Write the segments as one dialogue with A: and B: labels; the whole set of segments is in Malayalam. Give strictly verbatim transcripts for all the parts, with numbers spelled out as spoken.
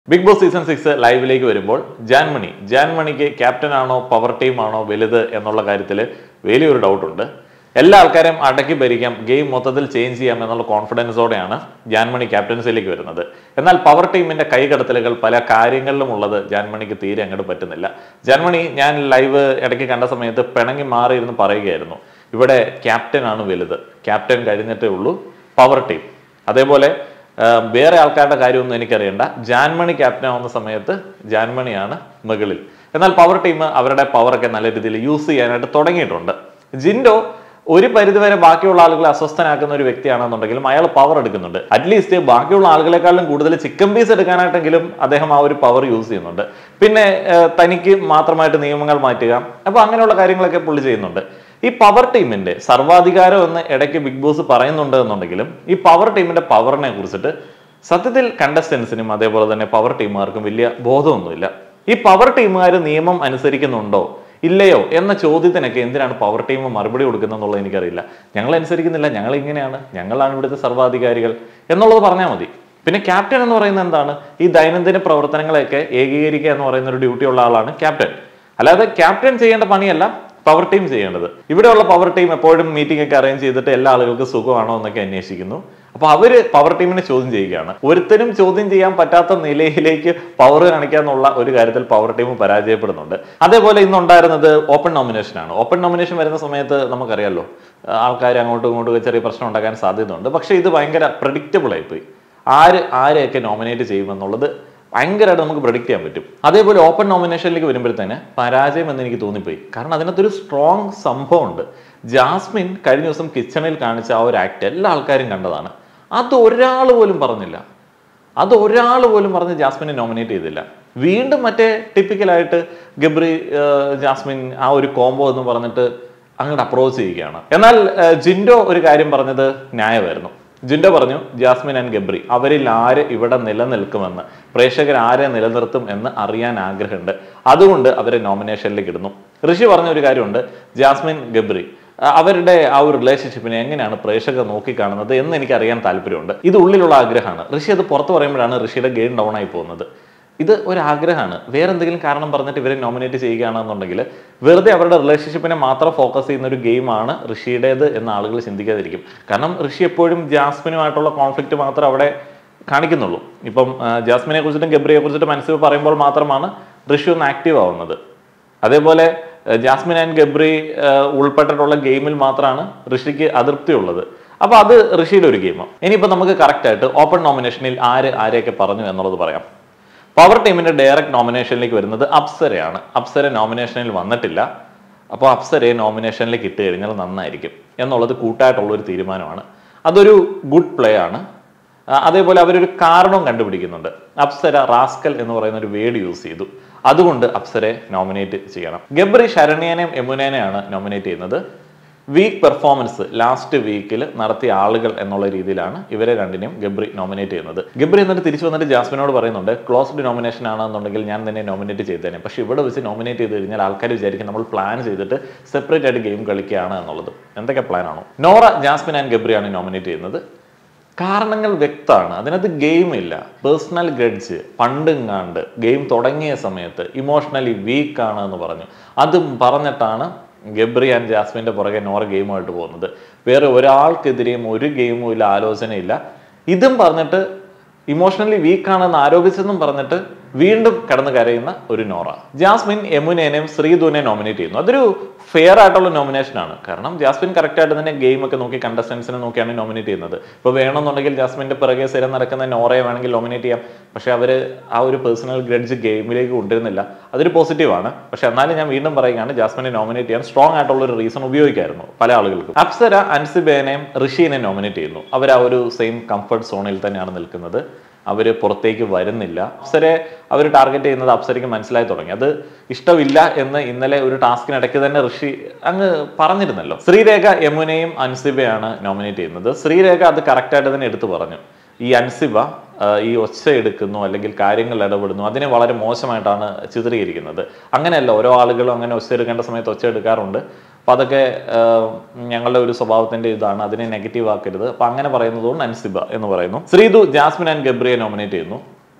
A: Big Boss Season six ലൈവിലേക്ക് വരുമ്പോൾ ജാൻമണി ജാൻമണിക്ക് ക്യാപ്റ്റൻ ആണോ പവർ ടീം ആണോ വലുത് എന്നുള്ള കാര്യത്തിൽ വലിയൊരു ഡൗട്ട് ഉണ്ട്. എല്ലാ ആൾക്കാരെയും അടക്കി ഭരിക്കാം, ഗെയിം മൊത്തത്തിൽ ചേഞ്ച് ചെയ്യാം എന്നുള്ള കോൺഫിഡൻസോടെയാണ് ജാൻമണി ക്യാപ്റ്റൻസിലേക്ക് വരുന്നത്. എന്നാൽ പവർ ടീമിന്റെ കൈകടത്തലുകൾ പല കാര്യങ്ങളിലും ഉള്ളത് ജാൻമണിക്ക് തീരെ അങ്ങോട്ട് പറ്റുന്നില്ല. ജാൻമണി ഞാൻ ലൈവ് ഇടയ്ക്ക് കണ്ട സമയത്ത് പിണങ്ങി മാറിയിരുന്ന് പറയുകയായിരുന്നു, ഇവിടെ ക്യാപ്റ്റൻ ആണ് വലുത്, ക്യാപ്റ്റൻ കഴിഞ്ഞിട്ടേ ഉള്ളൂ പവർ ടീം. അതേപോലെ വേറെ ആൾക്കാരുടെ കാര്യമൊന്നും എനിക്കറിയണ്ട, ജാൻമണി ക്യാപ്റ്റൻ ആവുന്ന സമയത്ത് ജാൻമണിയാണ് മുകളിൽ. എന്നാൽ പവർ ടീം അവരുടെ പവറൊക്കെ നല്ല രീതിയിൽ യൂസ് ചെയ്യാനായിട്ട് തുടങ്ങിയിട്ടുണ്ട്. ജിൻഡോ ഒരു പരിധിവരെ ബാക്കിയുള്ള ആളുകളെ അസ്വസ്ഥനാക്കുന്ന ഒരു വ്യക്തിയാണെന്നുണ്ടെങ്കിലും അയാൾ പവർ എടുക്കുന്നുണ്ട്. അറ്റ്ലീസ്റ്റ് ബാക്കിയുള്ള ആളുകളെക്കാളും കൂടുതൽ ചിക്കൻ പീസ് എടുക്കാനായിട്ടെങ്കിലും അദ്ദേഹം ആ ഒരു പവർ യൂസ് ചെയ്യുന്നുണ്ട്. പിന്നെ തനിക്ക് മാത്രമായിട്ട് നിയമങ്ങൾ മാറ്റുക, അപ്പൊ അങ്ങനെയുള്ള കാര്യങ്ങളൊക്കെ പുള്ളി ചെയ്യുന്നുണ്ട്. ഈ പവർ ടീമിന്റെ സർവാധികാരം എന്ന് ഇടയ്ക്ക് ബിഗ് ബോസ് പറയുന്നുണ്ട് എന്നുണ്ടെങ്കിലും ഈ പവർ ടീമിന്റെ പവറിനെ കുറിച്ചിട്ട് സത്യത്തിൽ കണ്ടസ്റ്റൻസിനും അതേപോലെ തന്നെ പവർ ടീമുകാർക്കും വലിയ ബോധമൊന്നുമില്ല. ഈ പവർ ടീമുകാർ നിയമം അനുസരിക്കുന്നുണ്ടോ ഇല്ലയോ എന്ന ചോദ്യത്തിനൊക്കെ എന്തിനാണ് പവർ ടീം മറുപടി കൊടുക്കുന്നത് എന്നുള്ളത് എനിക്കറിയില്ല. ഞങ്ങൾ അനുസരിക്കുന്നില്ല, ഞങ്ങൾ ഇങ്ങനെയാണ്, ഞങ്ങളാണ് ഇവിടുത്തെ സർവാധികാരികൾ എന്നുള്ളത് പറഞ്ഞാൽ മതി. പിന്നെ ക്യാപ്റ്റൻ എന്ന് പറയുന്നത് എന്താണ്? ഈ ദൈനംദിന പ്രവർത്തനങ്ങളെയൊക്കെ ഏകീകരിക്കുക എന്ന് പറയുന്ന ഒരു ഡ്യൂട്ടി ഉള്ള ആളാണ് ക്യാപ്റ്റൻ. അല്ലാതെ ക്യാപ്റ്റൻ ചെയ്യേണ്ട പണിയല്ല പവർ ടീം ചെയ്യേണ്ടത്. ഇവിടെയുള്ള പവർ ടീം എപ്പോഴും മീറ്റിംഗ് ഒക്കെ അറേഞ്ച് ചെയ്തിട്ട് എല്ലാ ആളുകൾക്ക് സുഖമാണോ എന്നൊക്കെ അന്വേഷിക്കുന്നു. അപ്പൊ അവര് പവർ ടീമിനെ ചോദ്യം ചെയ്യുകയാണ്. ഒരുത്തരും ചോദ്യം ചെയ്യാൻ പറ്റാത്ത നിലയിലേക്ക് പവർ കാണിക്കാന്നുള്ള ഒരു കാര്യത്തിൽ പവർ ടീം പരാജയപ്പെടുന്നുണ്ട്. അതേപോലെ ഇന്നുണ്ടായിരുന്നത് ഓപ്പൺ നോമിനേഷൻ ആണ്. ഓപ്പൺ നോമിനേഷൻ വരുന്ന സമയത്ത് നമുക്കറിയാലോ, ആൾക്കാർ അങ്ങോട്ടും ഇങ്ങോട്ടും ചെറിയ പ്രശ്നം ഉണ്ടാക്കാൻ സാധ്യതയുണ്ട്. പക്ഷെ ഇത് ഭയങ്കര പ്രഡിക്റ്റബിൾ ആയിപ്പോയി. ആര് ആരെയൊക്കെ നോമിനേറ്റ് ചെയ്യുമെന്നുള്ളത് ഭയങ്കരമായിട്ട് നമുക്ക് പ്രഡിക്റ്റ് ചെയ്യാൻ പറ്റും. അതേപോലെ ഓപ്പൺ നോമിനേഷനിലേക്ക് വരുമ്പോഴത്തേന് പരാജയം എന്ന് എനിക്ക് തോന്നിപ്പോയി. കാരണം അതിനകത്തൊരു സ്ട്രോങ് സംഭവം ഉണ്ട്. ജാസ്മിൻ കഴിഞ്ഞ ദിവസം കിച്ചണിൽ കാണിച്ച ആ ഒരു ആക്ട് എല്ലാ ആൾക്കാരും കണ്ടതാണ്. അത് ഒരാൾ പോലും പറഞ്ഞില്ല, അത് ഒരാൾ പോലും പറഞ്ഞ് ജാസ്മിനെ നോമിനേറ്റ് ചെയ്തില്ല. വീണ്ടും മറ്റേ ടിപ്പിക്കലായിട്ട് ഗബ്രി ജാസ്മിൻ ആ ഒരു കോംബോ എന്ന് പറഞ്ഞിട്ട് അങ്ങോട്ട് അപ്രോച്ച് ചെയ്യുകയാണ്. എന്നാൽ ജിൻഡോ ഒരു കാര്യം പറഞ്ഞത് ന്യായമായിരുന്നു. ജിൻഡോ പറഞ്ഞു, ജാസ്മിൻ ആൻഡ് ഗബ്രി അവരിൽ ആര് ഇവിടെ നിലനിൽക്കുമെന്ന്, പ്രേക്ഷകർ ആരെ നിലനിർത്തും എന്ന് അറിയാൻ ആഗ്രഹമുണ്ട്, അതുകൊണ്ട് അവരെ നോമിനേഷനിലേക്ക് ഇടുന്നു. ഋഷി പറഞ്ഞ ഒരു കാര്യമുണ്ട്, ജാസ്മിൻ ഗബ്രി അവരുടെ ആ ഒരു റിലേഷൻഷിപ്പിനെ എങ്ങനെയാണ് പ്രേക്ഷകർ നോക്കിക്കാണുന്നത് എന്ന് എനിക്ക് അറിയാൻ താല്പര്യമുണ്ട്. ഇത് ഉള്ളിലുള്ള ആഗ്രഹമാണ്. ഋഷി അത് പുറത്ത് പറയുമ്പോഴാണ് ഋഷിയുടെ ഗെയിം ഡൗൺ ആയി പോകുന്നത്. ഇത് ഒരു ആഗ്രഹമാണ്. വേറെ എന്തെങ്കിലും കാരണം പറഞ്ഞിട്ട് ഇവരെ നോമിനേറ്റ് ചെയ്യുകയാണെന്നുണ്ടെങ്കിൽ വെറുതെ അവരുടെ റിലേഷൻഷിപ്പിനെ മാത്രം ഫോക്കസ് ചെയ്യുന്ന ഒരു ഗെയിമാണ് ഋഷിയുടേത് എന്ന് ആളുകൾ ചിന്തിക്കാതിരിക്കും. കാരണം ഋഷി എപ്പോഴും ജാസ്മിനുമായിട്ടുള്ള കോൺഫ്ലിക്റ്റ് മാത്രം അവിടെ കാണിക്കുന്നുള്ളൂ. ഇപ്പം ജാസ്മിനെ കുറിച്ചിട്ടും ഗബ്രിയെ കുറിച്ചിട്ടും മനസ്സിൽ പറയുമ്പോൾ മാത്രമാണ് ഋഷി ഒന്ന് ആക്റ്റീവ് ആവുന്നത്. അതേപോലെ ജാസ്മിൻ ആൻഡ് ഗബ്രി ഉൾപ്പെട്ടിട്ടുള്ള ഗെയിമിൽ മാത്രമാണ് ഋഷിക്ക് അതൃപ്തി ഉള്ളത്. അപ്പൊ അത് ഋഷിയുടെ ഒരു ഗെയിമാണ്. ഇനിയിപ്പോൾ നമുക്ക് കറക്റ്റ് ആയിട്ട് ഓപ്പൺ നോമിനേഷനിൽ ആര് ആരെയൊക്കെ പറഞ്ഞു എന്നുള്ളത് പറയാം. പവർ ടീമിന്റെ ഡയറക്റ്റ് നോമിനേഷനിലേക്ക് വരുന്നത് അപ്സരയാണ്. അപ്സര നോമിനേഷനിൽ വന്നിട്ടില്ല. അപ്പോൾ അപ്സരയെ നോമിനേഷനിലേക്ക് ഇട്ട് കഴിഞ്ഞാൽ നന്നായിരിക്കും എന്നുള്ളത് കൂട്ടായിട്ടുള്ള ഒരു തീരുമാനമാണ്. അതൊരു ഗുഡ് പ്ലേ ആണ്. അതേപോലെ അവരൊരു കാരണവും കണ്ടുപിടിക്കുന്നുണ്ട്. അപ്സര റാസ്കൽ എന്ന് പറയുന്ന ഒരു വേർഡ് യൂസ് ചെയ്തു, അതുകൊണ്ട് അപ്സരയെ നോമിനേറ്റ് ചെയ്യണം. ഗബ്രി ശരണ്യനെയും യമുനേനെയാണ് നോമിനേറ്റ് ചെയ്യുന്നത്. വീക്ക് പെർഫോമൻസ് ലാസ്റ്റ് വീക്കിൽ നടത്തിയ ആളുകൾ എന്നുള്ള രീതിയിലാണ് ഇവരെ രണ്ടിനെയും ഗബ്രി നോമിനേറ്റ് ചെയ്യുന്നത്. ഗബ്രി എന്നിട്ട് തിരിച്ചു വന്നിട്ട് ജാസ്മിനോട് പറയുന്നുണ്ട്, ക്ലോസ്ഡ് നോമിനേഷൻ ആണെന്നുണ്ടെങ്കിൽ ഞാൻ തന്നെ നോമിനേറ്റ് ചെയ്തേനെ, പക്ഷെ ഇവിടെ വെച്ച് നോമിനേറ്റ് ചെയ്ത് കഴിഞ്ഞാൽ ആൾക്കാർ വിചാരിക്കും നമ്മൾ പ്ലാൻ ചെയ്തിട്ട് സെപ്പറേറ്റ് ആയിട്ട് ഗെയിം കളിക്കുകയാണ് എന്നുള്ളത്. എന്തൊക്കെ പ്ലാൻ ആണോ? നോറ ജാസ്മിൻ ആൻഡ് ഗബ്രിയാണ് നോമിനേറ്റ് ചെയ്യുന്നത്. കാരണങ്ങൾ വ്യക്തമാണ്. അതിനകത്ത് ഗെയിം ഇല്ല, പേഴ്സണൽ ഗ്രഡ്ജ്. പണ്ടെങ്ങാണ്ട് ഗെയിം തുടങ്ങിയ സമയത്ത് ഇമോഷണലി വീക്ക് ആണ് എന്ന് പറഞ്ഞു. അതും പറഞ്ഞിട്ടാണ് ഗബ്രി ആൻഡ് ജാസ്മിന്റെ പുറകെ നോറ ഗെയിമുമായിട്ട് പോകുന്നത്. വേറെ ഒരാൾക്കെതിരെയും ഒരു ഗെയിമും ഇല്ല, ആലോചനയില്ല. ഇതും പറഞ്ഞിട്ട് ഇമോഷണലി വീക്കാണെന്ന് ആരോപിച്ചെന്നും പറഞ്ഞിട്ട് വീണ്ടും കടന്നു കരയുന്ന ഒരു നോറ. ജാസ്മിൻ യമുനേനെയും ശ്രീധുവിനെ നോമിനേറ്റ് ചെയ്യുന്നു. അതൊരു ഫെയർ ആയിട്ടുള്ള നോമിനേഷൻ ആണ്. കാരണം ജാസ്മിൻ കറക്റ്റ് ആയിട്ട് തന്നെ ഗെയിം ഒക്കെ നോക്കി കണ്ടസ്റ്റൻസിനെ നോക്കിയാണ് നോമിനേറ്റ് ചെയ്യുന്നത്. ഇപ്പോൾ വേണമെന്നുണ്ടെങ്കിൽ ജാസ്മിന്റെ പിറകെ സ്ഥിരം നടക്കുന്ന നോറയെ വേണമെങ്കിൽ നോമിനേറ്റ് ചെയ്യാം. പക്ഷെ അവര് ആ ഒരു പേഴ്സണൽ ഗ്രഡ്ജ് ഗെയിമിലേക്ക് കൊണ്ടുവരുന്നില്ല. അതൊരു പോസിറ്റീവാണ്. പക്ഷെ എന്നാലും ഞാൻ വീണ്ടും പറയുകയാണ്, ജാസ്മിനെ നോമിനേറ്റ് ചെയ്യാൻ സ്ട്രോങ് ആയിട്ടുള്ള ഒരു റീസൺ ഉപയോഗിക്കായിരുന്നു പല ആളുകൾക്കും. അപ്സര അൻസിബേനെയും ഋഷിനെയും നോമിനേറ്റ് ചെയ്യുന്നു. അവർ ആ ഒരു സെയിം കംഫർട്ട് സോണിൽ തന്നെയാണ് നിൽക്കുന്നത്. അവര് പുറത്തേക്ക് വരുന്നില്ല. അപ്സരയെ അവർ ടാർഗറ്റ് ചെയ്യുന്നത് അപ്സരയ്ക്ക് മനസ്സിലായി തുടങ്ങി. അത് ഇഷ്ടമില്ല എന്ന് ഇന്നലെ ഒരു ടാസ്കിനിടയ്ക്ക് തന്നെ ഋഷി അങ്ങ് പറഞ്ഞിരുന്നല്ലോ. ശ്രീരേഖ യമുനയും അൻസിബയാണ് നോമിനേറ്റ് ചെയ്യുന്നത്. ശ്രീരേഖ അത് കറക്റ്റായിട്ട് തന്നെ എടുത്തു പറഞ്ഞു. ഈ അൻസിബ ഈ ഒച്ച എടുക്കുന്നു അല്ലെങ്കിൽ കാര്യങ്ങൾ ഇടപെടുന്നു, അതിനെ വളരെ മോശമായിട്ടാണ് ചിത്രീകരിക്കുന്നത്. അങ്ങനെയല്ല, ഓരോ ആളുകളും അങ്ങനെ ഒച്ച എടുക്കേണ്ട സമയത്ത് ഒച്ച എടുക്കാറുണ്ട്. അപ്പോൾ അതൊക്കെ ഞങ്ങളുടെ ഒരു സ്വഭാവത്തിന്റെ ഇതാണ്, അതിനെ നെഗറ്റീവ് ആക്കരുത്. അപ്പൊ അങ്ങനെ പറയുന്നതുകൊണ്ട് അൻസിബ എന്ന് പറയുന്നു. ശ്രീധു ജാസ്മിൻ ആൻഡ് ഗബ്രിയെ നോമിനേറ്റ് ചെയ്യുന്നു.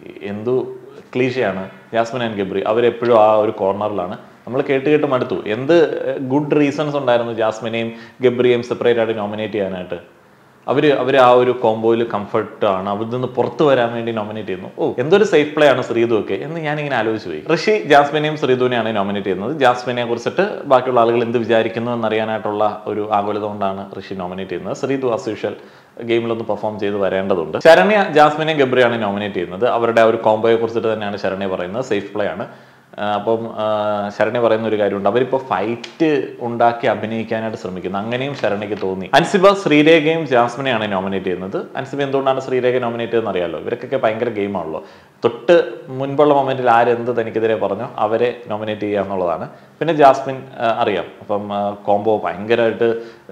A: എന്തു ക്ലീശയാണ് ജാസ്മിൻ ആൻഡ് ഗബ്രി, അവരെപ്പോഴും ആ ഒരു കോർണറിലാണ്. നമ്മൾ കേട്ട് കേട്ട് മടുത്തു. എന്ത് ഗുഡ് റീസൺസ് ഉണ്ടായിരുന്നു ജാസ്മിനെയും ഗബ്രിയെയും സെപ്പറേറ്റ് ആയിട്ട് നോമിനേറ്റ് ചെയ്യാനായിട്ട്? അവർ അവർ ആ ഒരു കോംബോയിൽ കംഫർട്ടാണ്, അവിടെ നിന്ന് പുറത്തു വരാൻ വേണ്ടി നോമിനേറ്റ് ചെയ്യുന്നു. ഓ, എന്തൊരു സേഫ് പ്ലേ ആണ് ശ്രീതു ഒക്കെ എന്ന് ഞാനിങ്ങനെ ആലോചിച്ച് പോയി. ഋഷി ജാസ്മിനെയും ശ്രീതുവിനെയാണ് നോമിനേറ്റ് ചെയ്യുന്നത്. ജാസ്മിനെ കുറിച്ചിട്ട് ബാക്കിയുള്ള ആളുകൾ എന്ത് വിചാരിക്കുന്നു എന്നറിയാനായിട്ടുള്ള ഒരു ആകുലത കൊണ്ടാണ് ഋഷി നോമിനേറ്റ് ചെയ്യുന്നത്. ശ്രീതു ആസ് യൂഷ്വൽ ഗെയിമിലൊന്ന് പെർഫോം ചെയ്ത് വരേണ്ടതുണ്ട്. ശരണ്യ ജാസ്മിനെയും ഗബ്രിയാണ് നോമിനേറ്റ് ചെയ്യുന്നത്. അവരുടെ ആ ഒരു കോംബോയെ കുറിച്ചിട്ട് തന്നെയാണ് ശരണ്യ പറയുന്നത്, സേഫ് പ്ലേ ആണ്. അപ്പം ശരണ്യ പറയുന്ന ഒരു കാര്യമുണ്ട്, അവരിപ്പോൾ ഫൈറ്റ് ഉണ്ടാക്കി അഭിനയിക്കാനായിട്ട് ശ്രമിക്കുന്നു, അങ്ങനെയും ശരണ്യക്ക് തോന്നി. അൻസിബ ശ്രീരേഖയും ജാസ്മിനെയാണ് നോമിനേറ്റ് ചെയ്യുന്നത്. അൻസിബ എന്തുകൊണ്ടാണ് ശ്രീരേഖ നോമിനേറ്റ് ചെയ്യുന്നത് അറിയാമല്ലോ, ഇവർക്കൊക്കെ ഭയങ്കര ഗെയിമാണല്ലോ. തൊട്ട് മുൻപുള്ള മൊമെന്റിൽ ആരെന്ത് തനിക്കെതിരെ പറഞ്ഞോ അവരെ നോമിനേറ്റ് ചെയ്യുക എന്നുള്ളതാണ്. പിന്നെ ജാസ്മിൻ അറിയാം, അപ്പം കോംബോ ഭയങ്കരമായിട്ട്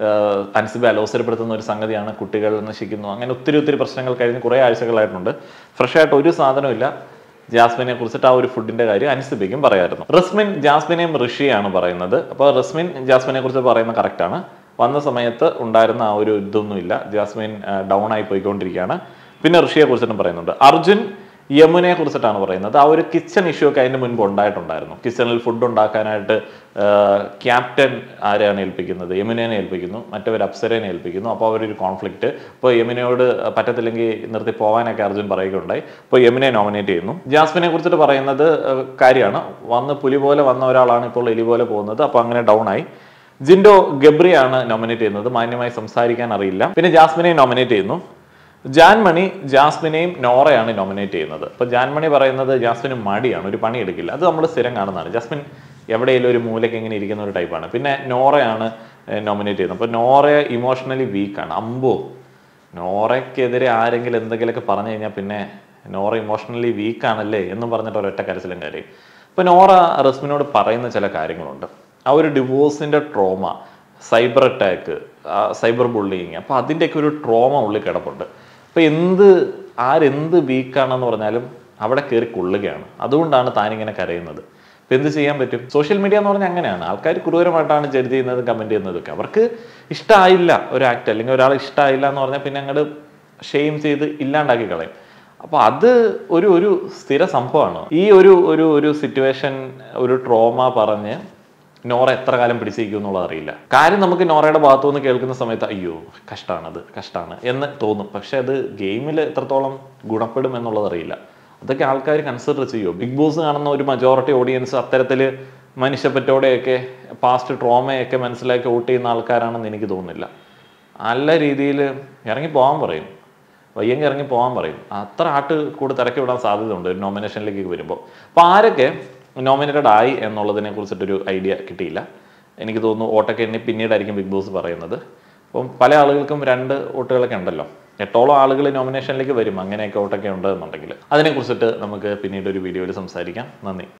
A: അൻസിബ അലോസരപ്പെടുത്തുന്ന ഒരു സംഗതിയാണ്, കുട്ടികൾ നശിക്കുന്നു, അങ്ങനെ ഒത്തിരി ഒത്തിരി പ്രശ്നങ്ങൾ കഴിഞ്ഞ് കുറേ ആഴ്ചകളായിട്ടുണ്ട്. ഫ്രഷ് ആയിട്ട് ഒരു സാധനമില്ല. ജാസ്മിനെ കുറിച്ചിട്ട് ആ ഒരു ഫുഡിന്റെ കാര്യം അൻസിബയ്ക്കും പറയായിരുന്നു. റസ്മിൻ ജാസ്മിനെയും ഋഷിയാണ് പറയുന്നത്. അപ്പോൾ റസ്മിൻ ജാസ്മിനെ കുറിച്ച് പറയുന്നത് കറക്റ്റാണ്. വന്ന സമയത്ത് ഉണ്ടായിരുന്ന ആ ഒരു ഇതൊന്നുമില്ല, ജാസ്മിൻ ഡൗൺ ആയി പോയിക്കൊണ്ടിരിക്കുകയാണ്. പിന്നെ ഋഷിയെ കുറിച്ചിട്ടും പറയുന്നുണ്ട്. അർജുൻ യമുനയെ കുറിച്ചിട്ടാണ് പറയുന്നത്. ആ ഒരു കിച്ചൺ ഇഷ്യൂ ഒക്കെ അതിന് മുൻപ് ഉണ്ടായിട്ടുണ്ടായിരുന്നു. കിച്ചണിൽ ഫുഡ് ഉണ്ടാക്കാനായിട്ട് ക്യാപ്റ്റൻ ആരെയാണ് ഏൽപ്പിക്കുന്നത്? യമുനേനെ ഏൽപ്പിക്കുന്നു, മറ്റവർ അപ്സരേനെ ഏൽപ്പിക്കുന്നു. അപ്പോൾ അവരൊരു കോൺഫ്ലിക്റ്റ്. ഇപ്പോൾ യമുനയോട് പറ്റത്തില്ലെങ്കിൽ നിർത്തി പോകാനൊക്കെ അർജുൻ പറയുകയുണ്ടായി. അപ്പോൾ യമുനയെ നോമിനേറ്റ് ചെയ്യുന്നു. ജാസ്മിനെ കുറിച്ചിട്ട് പറയുന്നത് കാര്യമാണ്, വന്ന് പുലി പോലെ വന്ന ഒരാളാണ് ഇപ്പോൾ എലി പോലെ പോകുന്നത്. അപ്പോൾ അങ്ങനെ ഡൗൺ ആയി. ജിൻഡോ ഗബ്രിയാണ് നോമിനേറ്റ് ചെയ്യുന്നത്, മാന്യമായി സംസാരിക്കാൻ അറിയില്ല. പിന്നെ ജാസ്മിനെ നോമിനേറ്റ് ചെയ്യുന്നു. ജാൻമണി ജാസ്മിനെയും നോറയാണ് നോമിനേറ്റ് ചെയ്യുന്നത്. അപ്പോൾ ജാൻമണി പറയുന്നത് ജാസ്മിന് മടിയാണ്, ഒരു പണി എടുക്കില്ല. അത് നമ്മൾ സ്ഥിരം കാണുന്നതാണ്. ജാസ്മിൻ എവിടെയെങ്കിലും ഒരു മൂലയ്ക്ക് ഇങ്ങനെ ഇരിക്കുന്ന ഒരു ടൈപ്പാണ്. പിന്നെ നോറയാണ് നോമിനേറ്റ് ചെയ്യുന്നത്. അപ്പോൾ നോറ ഇമോഷണലി വീക്കാണ്. അമ്പോ, നോറയ്ക്കെതിരെ ആരെങ്കിലും എന്തെങ്കിലുമൊക്കെ പറഞ്ഞു കഴിഞ്ഞാൽ പിന്നെ നോറ ഇമോഷണലി വീക്കാണല്ലേ എന്നും പറഞ്ഞിട്ട് ഒരൊറ്റ കരച്ചിലും കാര്യം. അപ്പോൾ നോറ റസ്മിനോട് പറയുന്ന ചില കാര്യങ്ങളുണ്ട്. ആ ഒരു ഡിവോഴ്സിൻ്റെ trauma, cyber attack, cyber bullying, അപ്പോൾ അതിൻ്റെയൊക്കെ ഒരു ട്രോമ ഉള്ളിൽ കിടപ്പുണ്ട്. അപ്പോൾ എന്ത് ആരെന്ത് വീക്കാണെന്ന് പറഞ്ഞാലും അവിടെ കയറി കൊള്ളുകയാണ്. അതുകൊണ്ടാണ് താനിങ്ങനെ കരയുന്നത്. ഇപ്പം എന്ത് ചെയ്യാൻ പറ്റും? സോഷ്യൽ മീഡിയ എന്ന് പറഞ്ഞാൽ അങ്ങനെയാണ്. ആൾക്കാർ ക്രൂരമായിട്ടാണ് ജഡ്ജ് ചെയ്യുന്നതും കമൻറ്റ് ചെയ്യുന്നതൊക്കെ. അവർക്ക് ഇഷ്ടമായില്ല ഒരു ആക്ട്, അല്ലെങ്കിൽ ഒരാൾ ഇഷ്ടമായില്ല എന്ന് പറഞ്ഞാൽ പിന്നെ അങ്ങോട്ട് ഷെയിം ചെയ്ത് ഇല്ലാണ്ടാക്കി കളയും. അപ്പോൾ അത് ഒരു ഒരു സ്ഥിര സംഭവമാണ്. ഈ ഒരു ഒരു ഒരു സിറ്റുവേഷൻ, ഒരു ട്രോമ പറഞ്ഞ് നോറ എത്ര കാലം പിടിച്ചിരിക്കും എന്നുള്ളത് അറിയില്ല. കാര്യം നമുക്ക് നോറയുടെ ഭാഗത്തു നിന്ന് കേൾക്കുന്ന സമയത്ത് അയ്യോ കഷ്ടമാണ്, അത് കഷ്ടമാണ് എന്ന് തോന്നും. പക്ഷെ അത് ഗെയിമിൽ എത്രത്തോളം ഗുണപ്പെടും എന്നുള്ളത് അറിയില്ല. അതൊക്കെ ആൾക്കാർ കൺസിഡർ ചെയ്യുമോ? ബിഗ് ബോസ് കാണുന്ന ഒരു മജോറിറ്റി ഓഡിയൻസ് അത്തരത്തിൽ മനുഷ്യപ്പറ്റോടെയൊക്കെ പാസ്റ്റ് ട്രോമയൊക്കെ മനസ്സിലാക്കി വോട്ട് ചെയ്യുന്ന ആൾക്കാരാണെന്ന് എനിക്ക് തോന്നുന്നില്ല. നല്ല രീതിയിൽ ഇറങ്ങി പോകാൻ പറയും, വയ്യെങ്കിൽ ഇറങ്ങി പോകാൻ പറയും. അത്ര ആട്ട് കൂടെ തിരക്കി വിടാൻ സാധ്യതയുണ്ട് ഒരു നോമിനേഷനിലേക്ക് വരുമ്പോൾ. അപ്പോൾ ആരൊക്കെ നോമിനേറ്റഡ് ആയി എന്നുള്ളതിനെ കുറിച്ചിട്ടൊരു ഐഡിയ കിട്ടിയില്ല. എനിക്ക് തോന്നുന്നു വോട്ടൊക്കെ എണ്ണി പിന്നീടായിരിക്കും ബിഗ് ബോസ് പറയുന്നത്. അപ്പം പല ആളുകൾക്കും രണ്ട് വോട്ടുകളൊക്കെ ഉണ്ടല്ലോ, എട്ടോളം ആളുകൾ നോമിനേഷനിലേക്ക് വരും. അങ്ങനെയൊക്കെ വോട്ടൊക്കെ ഉണ്ട് എന്നുണ്ടെങ്കിൽ അതിനെക്കുറിച്ചിട്ട് നമുക്ക് പിന്നീട് ഒരു വീഡിയോയിൽ സംസാരിക്കാം. നന്ദി.